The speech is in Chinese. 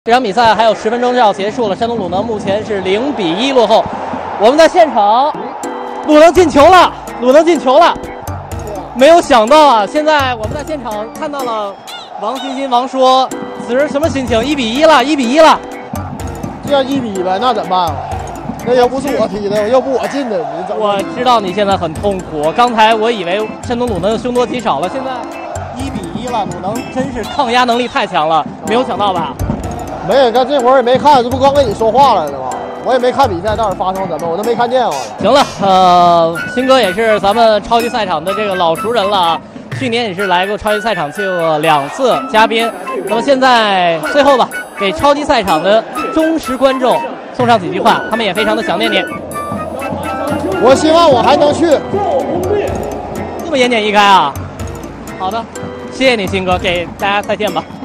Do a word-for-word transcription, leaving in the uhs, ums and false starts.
这场比赛还有十分钟就要结束了，山东鲁能目前是零比一落后。我们在现场，鲁能进球了，鲁能进球了，没有想到啊！现在我们在现场看到了王欣欣、王说，此时什么心情？一比一了，一比一了， 这样一比一呗，那怎么办啊？那又不是我踢的，又不我进的，你怎么？ 我知道你现在很痛苦。刚才我以为山东鲁能凶多吉少了，现在一比一了，鲁能真是抗压能力太强了，没有想到吧？ 没有，刚这会儿也没看，这不刚跟你说话来的吗？我也没看比赛到底发生什么，我都没看见。 行了，呃，新哥也是咱们超级赛场的这个老熟人了啊，去年也是来过超级赛场做过两次嘉宾。那么现在最后吧，给超级赛场的忠实观众送上几句话，他们也非常的想念你。 我希望我还能去。 这么言简意赅啊？好的，谢谢你，新哥，给大家再见吧。